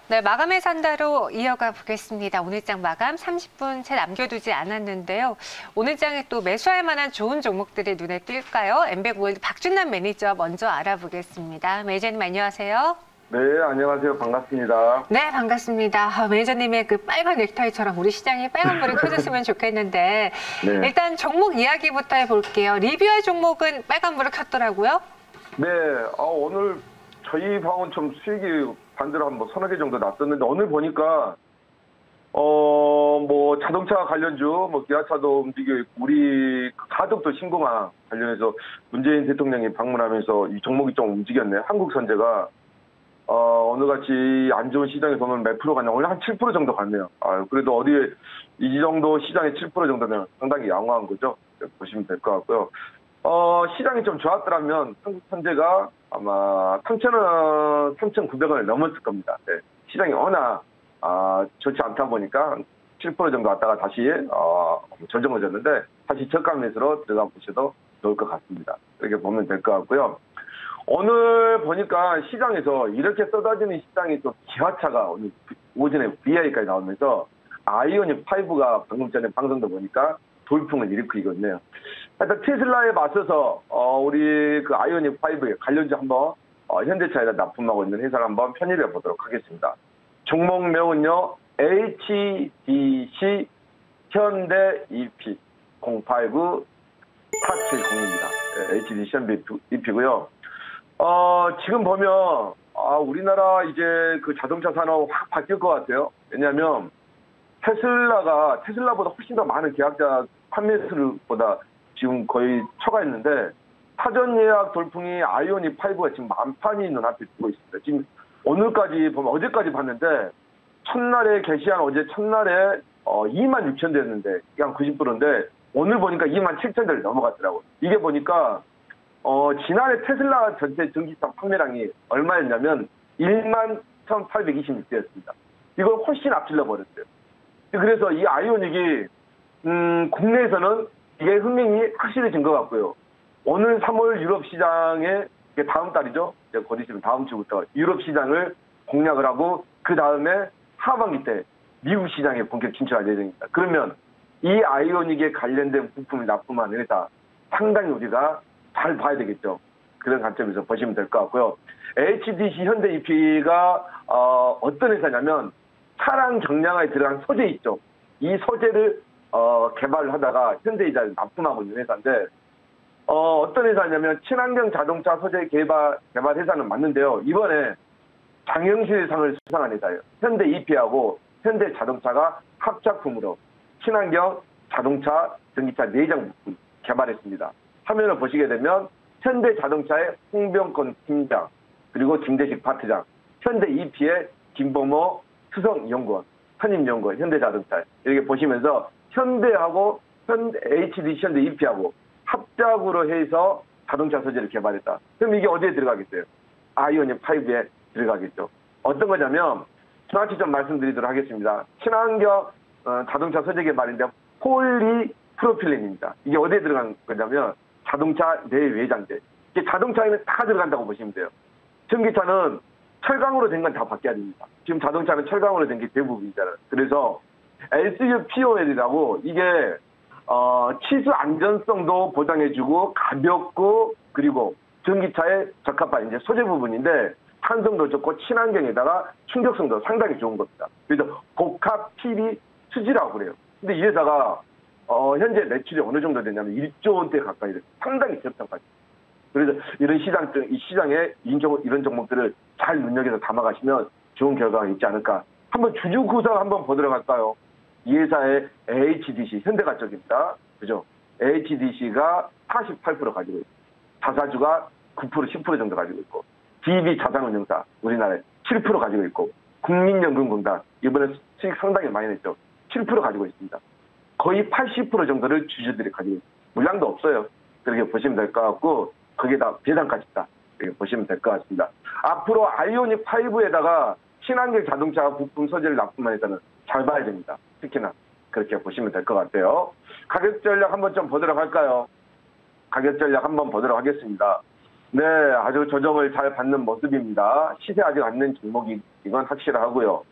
네, 마감의 산다로 이어가 보겠습니다. 오늘 장 마감 30분 채 남겨두지 않았는데요. 오늘 장에 또 매수할 만한 좋은 종목들이 눈에 띌까요? 엠백월드 박준남 매니저 먼저 알아보겠습니다. 매니저님 안녕하세요. 네, 안녕하세요. 반갑습니다. 네, 반갑습니다. 매니저님의 그 빨간 넥타이처럼 우리 시장이 빨간불이 켜졌으면 좋겠는데 네. 일단 종목 이야기부터 해볼게요. 리뷰할 종목은 빨간불을 켰더라고요. 네, 오늘 저희 방은 좀 수익이 반대로 한 서너 개 정도 났었는데 오늘 보니까 뭐 자동차 관련주, 기아차도 움직여 있고 우리 가덕도 신공항 관련해서 문재인 대통령이 방문하면서 이 종목이 좀 움직였네요. 한국선제가 오늘같이 안 좋은 시장에 보면 몇 프로 갔냐? 오늘 한 7% 정도 갔네요. 그래도 어디에 이 정도 시장에 7% 정도면 상당히 양호한 거죠. 보시면 될 것 같고요. 시장이 좀 좋았더라면 한국선제가 아마 3,000원, 3,900원을 넘었을 겁니다. 네. 시장이 워낙 좋지 않다 보니까 7% 정도 왔다가 다시 조정해졌는데 다시 저가 매수로 들어가 보셔도 좋을 것 같습니다. 이렇게 보면 될 것 같고요. 오늘 보니까 시장에서 이렇게 쏟아지는 시장이 또 기아차가 오늘 오전에 VI까지 나오면서 아이오닉 5가 방금 전에 방송도 보니까 돌풍을 일으키고 있네요. 일단 테슬라에 맞서서 우리 그 아이오닉 5에 관련주 한번 현대차에다 납품하고 있는 회사를 한번 편입해 보도록 하겠습니다. 종목명은요 HDC 현대 EP 089 470입니다. HDC 현대 EP고요. 지금 보면 우리나라 이제 그 자동차 산업 확 바뀔 것 같아요. 왜냐하면 테슬라보다 훨씬 더 많은 계약자 판매수보다 지금 거의 초과했는데 사전 예약 돌풍이 아이오닉 5가 지금 만판이 눈앞에 두고 있습니다. 지금 오늘까지 보면 어제까지 봤는데 첫날에 게시한 어제 첫날에 26,000 됐는데 약 90%인데 오늘 보니까 27,000대를 넘어갔더라고요. 이게 보니까 지난해 테슬라 전체 전기차 판매량이 얼마였냐면 11,826대였습니다. 이걸 훨씬 앞질러 버렸어요. 그래서 이 아이오닉이 국내에서는 이게 흥행이 확실해진 것 같고요. 오늘 3월 유럽 시장에 다음 달이죠. 곧 있으면 다음 주부터 유럽 시장을 공략을 하고 그 다음에 하반기 때 미국 시장에 본격 진출할 예정입니다. 그러면 이 아이오닉에 관련된 부품을 납품한 회사 상당히 우리가 잘 봐야 되겠죠. 그런 관점에서 보시면 될 것 같고요. HDC 현대 EP가 어떤 회사냐면 차량 경량화에 들어간 소재 있죠. 이 소재를 개발을 하다가 현대이자를 납품하고 있는 회사인데 어떤 회사냐면 친환경 자동차 소재 개발 회사는 맞는데요. 이번에 장영실상을 수상한 회사예요. 현대 EP하고 현대 자동차가 합작품으로 친환경 자동차 전기차 내장 부품 개발했습니다. 화면을 보시게 되면 현대 자동차의 홍병권 팀장 그리고 김대식 파트장, 현대 EP의 김범호 수석연구원, 선임연구원, 현대자동차 이렇게 보시면서 현대하고 HDC 현대 EP하고 합작으로 해서 자동차 소재를 개발했다. 그럼 이게 어디에 들어가겠어요? 아이오닉 5에 들어가겠죠. 어떤 거냐면 정확히 좀 말씀드리도록 하겠습니다. 친환경 자동차 소재 개발인데 폴리프로필렌입니다. 이게 어디에 들어간 거냐면 자동차 내외장재. 이게 자동차에는 다 들어간다고 보시면 돼요. 전기차는 철강으로 된 건 다 바뀌어야 됩니다. 지금 자동차는 철강으로 된 게 대부분이잖아요. 그래서 LCU-POL이라고 이게 치수 안전성도 보장해주고 가볍고 그리고 전기차에 적합한 이제 소재 부분인데 탄성도 좋고 친환경에다가 충격성도 상당히 좋은 겁니다. 그래서 복합 PV 수지라고 그래요. 근데 이 회사가 현재 매출이 어느 정도 되냐면 1조 원대 가까이 돼요. 상당히 적정까지. 그래서 이런 이 시장에 이런 종목들을 잘 눈여겨서 담아가시면 좋은 결과가 있지 않을까. 한번 주주 구성 한번 보도록 할까요? 이 회사의 HDC, 현대가 쪽입니다. 그죠? HDC가 48% 가지고 있고, 자사주가 9%, 10% 정도 가지고 있고, DB 자산운용사, 우리나라에 7% 가지고 있고, 국민연금공단, 이번에 수익 상당히 많이 냈죠. 7% 가지고 있습니다. 거의 80% 정도를 주주들이 가지고 있습니다. 물량도 없어요. 그렇게 보시면 될 것 같고, 그게 다 배당까지 있다. 이렇게 보시면 될 것 같습니다. 앞으로 아이오닉 5에다가 친환경 자동차 부품 소재를 납품하니까는 잘 봐야 됩니다. 특히나 그렇게 보시면 될 것 같아요. 가격 전략 한번 좀 보도록 할까요? 가격 전략 한번 보도록 하겠습니다. 네, 아주 조정을 잘 받는 모습입니다. 시세 아직 안 낸 종목이 이건 확실하고요.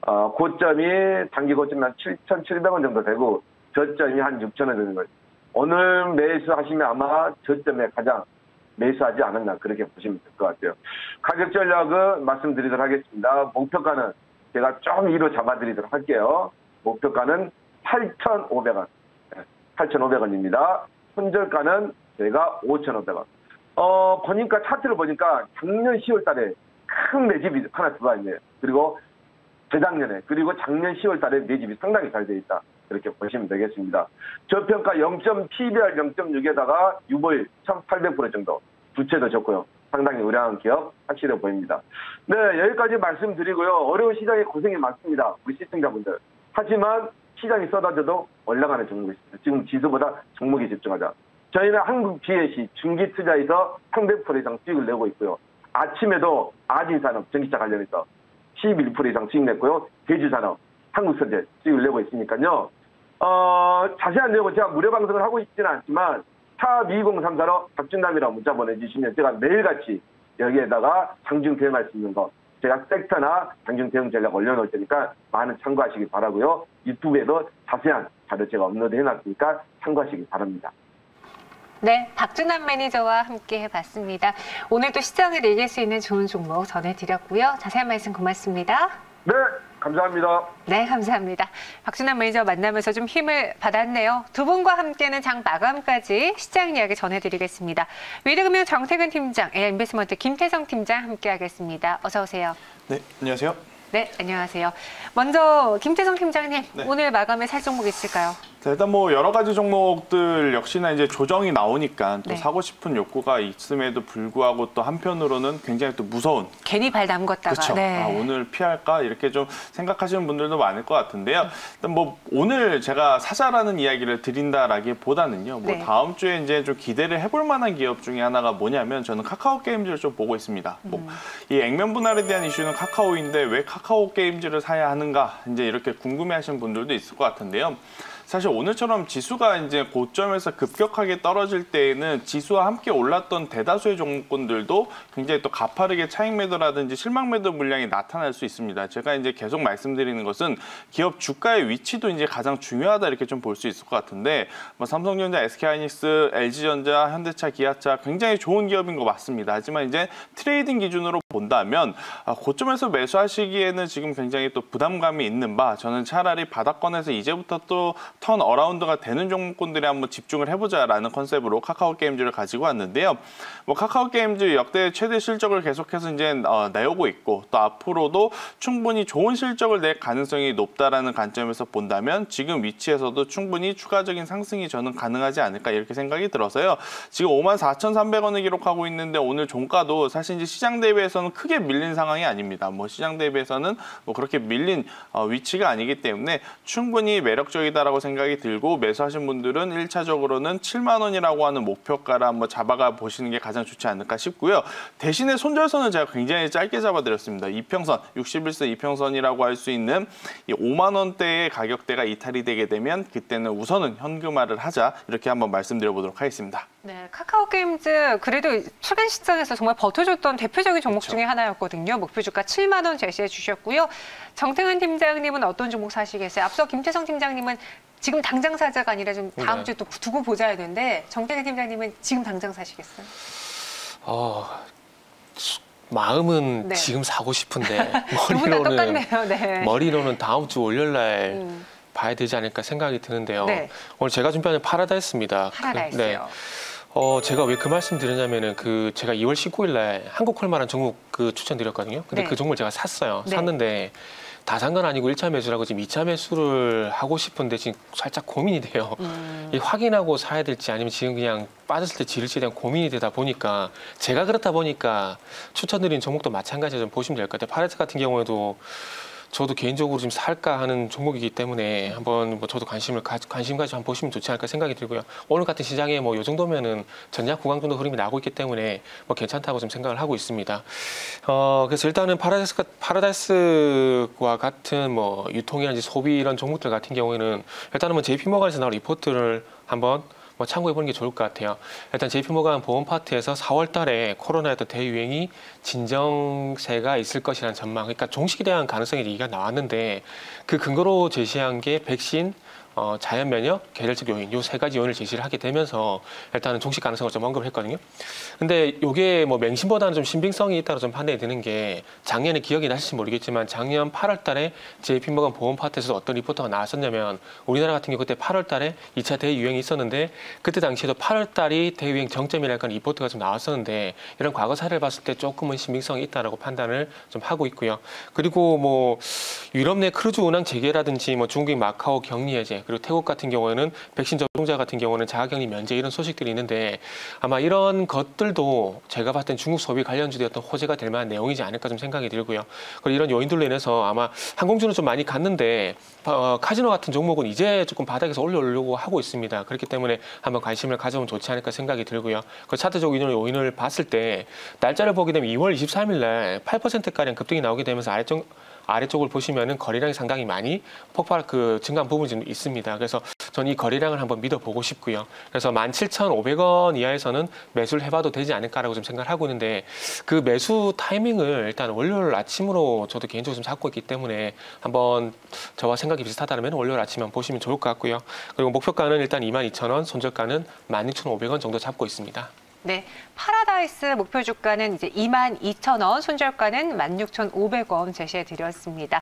고점이 단기 고점이 한 7,700원 정도 되고 저점이 한 6,000원 되는 거예요. 오늘 매수하시면 아마 저점에 가장 매수하지 않았나 그렇게 보시면 될 것 같아요. 가격 전략은 말씀드리도록 하겠습니다. 목표가는 제가 좀 위로 잡아드리도록 할게요. 목표가는 8,500원. 8,500원입니다. 손절가는 저희가 5,500원. 보니까 차트를 보니까 작년 10월 달에 큰 매집이 하나 들어와 있네요. 그리고 재작년에 그리고 작년 10월 달에 매집이 상당히 잘 돼 있다. 그렇게 보시면 되겠습니다. 저평가 0.PBR 0.6에다가 유보율 1,800% 정도. 주체도 좋고요. 상당히 우량한 기업 확실해 보입니다. 네, 여기까지 말씀드리고요. 어려운 시장에 고생이 많습니다. 우리 시청자분들. 하지만 시장이 쏟아져도 올라가는 종목이 있습니다. 지금 지수보다 종목에 집중하자. 저희는 한국 BNC 중기투자에서 300% 이상 수익을 내고 있고요. 아침에도 아진산업 전기차 관련해서 11% 이상 수익 냈고요. 대주산업, 한국선제 수익을 내고 있으니까요. 자세한 내용은 제가 무료 방송을 하고 있지는 않지만 샵 2034로 박준남이라고 문자 보내주시면 제가 매일같이 여기에다가 장중 대응할 수 있는 거 제가 섹터나 장중 대응 전략 올려놓을 테니까 많은 참고하시기 바라고요. 유튜브에도 자세한 자료 제가 업로드 해놨으니까 참고하시기 바랍니다. 네, 박준남 매니저와 함께 해봤습니다. 오늘도 시장을 이길 수 있는 좋은 종목 전해드렸고요. 자세한 말씀 고맙습니다. 네, 감사합니다. 네, 감사합니다. 박준남 매니저 만나면서 좀 힘을 받았네요. 두 분과 함께는 장 마감까지 시장 이야기 전해드리겠습니다. 위드금융 정태근 팀장, 인베스먼트 김태성 팀장 함께하겠습니다. 어서 오세요. 네, 안녕하세요. 네, 안녕하세요. 먼저 김태성 팀장님, 네. 오늘 마감에 살 종목 있을까요? 자, 일단 뭐 여러 가지 종목들 역시나 이제 조정이 나오니까 또 네. 사고 싶은 욕구가 있음에도 불구하고 또 한편으로는 굉장히 또 무서운. 괜히 발 담궜다가. 그렇죠. 네. 오늘 피할까 이렇게 좀 생각하시는 분들도 많을 것 같은데요. 일단 뭐 오늘 제가 사자라는 이야기를 드린다라기보다는요. 뭐 네. 다음 주에 이제 좀 기대를 해볼 만한 기업 중에 하나가 뭐냐면 저는 카카오 게임즈를 좀 보고 있습니다. 뭐 이 액면 분할에 대한 이슈는 카카오인데 왜 카카오 게임즈를 사야 하는가 이제 이렇게 궁금해하시는 분들도 있을 것 같은데요. 사실 오늘처럼 지수가 이제 고점에서 급격하게 떨어질 때에는 지수와 함께 올랐던 대다수의 종목군들도 굉장히 또 가파르게 차익 매도라든지 실망 매도 물량이 나타날 수 있습니다. 제가 이제 계속 말씀드리는 것은 기업 주가의 위치도 이제 가장 중요하다 이렇게 좀 볼 수 있을 것 같은데 뭐 삼성전자, SK하이닉스, LG전자, 현대차, 기아차 굉장히 좋은 기업인 거 맞습니다. 하지만 이제 트레이딩 기준으로 본다면 고점에서 매수하시기에는 지금 굉장히 또 부담감이 있는 바 저는 차라리 바닥권에서 이제부터 또 턴 어라운드가 되는 종목군들에 한번 집중을 해보자라는 컨셉으로 카카오 게임즈를 가지고 왔는데요. 뭐 카카오 게임즈 역대 최대 실적을 계속해서 이제 내오고 있고 또 앞으로도 충분히 좋은 실적을 낼 가능성이 높다라는 관점에서 본다면 지금 위치에서도 충분히 추가적인 상승이 저는 가능하지 않을까 이렇게 생각이 들어서요. 지금 54,300원을 기록하고 있는데 오늘 종가도 사실 이제 시장 대비해서는 크게 밀린 상황이 아닙니다. 뭐 시장 대비해서는 뭐 그렇게 밀린 위치가 아니기 때문에 충분히 매력적이다라고 생각이 들고 매수하신 분들은 1차적으로는 7만 원이라고 하는 목표가를 한번 잡아가 보시는 게 가장 좋지 않을까 싶고요. 대신에 손절선은 제가 굉장히 짧게 잡아드렸습니다. 이평선, 61세 이평선이라고 할 수 있는 이 5만 원대의 가격대가 이탈이 되게 되면 그때는 우선은 현금화를 하자 이렇게 한번 말씀드려보도록 하겠습니다. 네, 카카오 게임즈 그래도 최근 시장에서 정말 버텨줬던 대표적인 종목 그렇죠. 중에 하나였거든요. 목표 주가 7만 원 제시해 주셨고요. 정태근 팀장님은 어떤 종목 사시겠어요? 앞서 김태성 팀장님은 지금 당장 사자가 아니라 좀 다음 주에 또 두고 보자 했는데 정태근 팀장님은 지금 당장 사시겠어요? 마음은 네. 지금 사고 싶은데 두 분 다 똑같네요. 네. 머리로는 다음 주 월요일 날 봐야 되지 않을까 생각이 드는데요. 네. 오늘 제가 준비하는 파라다이스입니다. 파라다이스요. 제가 왜 그 말씀 드리냐면은 제가 2월 19일 날 한국콜마라는 종목 추천드렸거든요. 근데 네. 그 종목을 제가 샀어요. 네. 샀는데 다 산 건 아니고 1차 매수라고 지금 2차 매수를 하고 싶은데 지금 살짝 고민이 돼요. 이 확인하고 사야 될지 아니면 지금 그냥 빠졌을 때 지를지에 대한 고민이 되다 보니까 제가 그렇다 보니까 추천드린 종목도 마찬가지로 좀 보시면 될 것 같아요. 파레스 같은 경우에도 저도 개인적으로 지금 살까 하는 종목이기 때문에 한번 뭐 저도 관심 가지고 한번 보시면 좋지 않을까 생각이 들고요. 오늘 같은 시장에 뭐 이 정도면은 전략 구간 정도 흐름이 나고 있기 때문에 뭐 괜찮다고 좀 생각을 하고 있습니다. 그래서 일단은 파라다이스와 같은 뭐 유통이라든지 소비 이런 종목들 같은 경우에는 일단은 뭐 JP모건에서 나온 리포트를 한번 뭐 참고해 보는 게 좋을 것 같아요. 일단 JP모간 보험 파트에서 4월 달에 코로나의 대유행이 진정세가 있을 것이라는 전망, 그러니까 종식에 대한 가능성이 얘기가 나왔는데 그 근거로 제시한 게 백신, 자연 면역, 계절적 요인, 요 세 가지 요인을 제시를 하게 되면서 일단은 종식 가능성을 좀 언급을 했거든요. 근데 요게 뭐 맹신보다는 좀 신빙성이 있다고 좀 판단이 드는 게 작년에 기억이 나실지 모르겠지만 작년 8월 달에 JP모간 보험 파트에서 어떤 리포트가 나왔었냐면 우리나라 같은 경우 그때 8월 달에 2차 대유행이 있었는데 그때 당시에도 8월 달이 대유행 정점이랄까 리포트가 좀 나왔었는데 이런 과거 사례를 봤을 때 조금은 신빙성이 있다라고 판단을 좀 하고 있고요. 그리고 뭐 유럽 내 크루즈 운항 재개라든지 뭐 중국의 마카오 격리 해제 그리고 태국 같은 경우에는 백신 접종자 같은 경우는 자가격리 면제 이런 소식들이 있는데 아마 이런 것들도 제가 봤을 땐 중국 소비 관련주의 어떤 호재가 될 만한 내용이지 않을까 좀 생각이 들고요. 그리고 이런 요인들로 인해서 아마 항공주는 좀 많이 갔는데 카지노 같은 종목은 이제 조금 바닥에서 올려오려고 하고 있습니다. 그렇기 때문에 한번 관심을 가져보면 좋지 않을까 생각이 들고요. 그 차트적 요인을 봤을 때 날짜를 보게 되면 2월 23일 날 8%가량 급등이 나오게 되면서 아래쪽을 보시면은 거래량이 상당히 많이 증가한 부분이 좀 있습니다. 그래서 전 이 거래량을 한번 믿어보고 싶고요. 그래서 17,500원 이하에서는 매수를 해봐도 되지 않을까라고 좀 생각을 하고 있는데 그 매수 타이밍을 일단 월요일 아침으로 저도 개인적으로 좀 잡고 있기 때문에 한번 저와 생각이 비슷하다면 월요일 아침에 한번 보시면 좋을 것 같고요. 그리고 목표가는 일단 22,000원, 손절가는 16,500원 정도 잡고 있습니다. 네, 파라다이스 목표 주가는 이제 22,000원, 손절가는 16,500원 제시해 드렸습니다.